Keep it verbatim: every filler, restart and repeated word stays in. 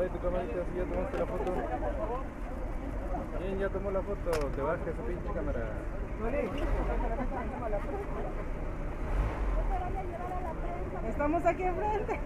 trae tu camarita si ya tomaste la foto. Bien, ya tomó la foto, te baja esa pinche cámara. Estamos aquí enfrente.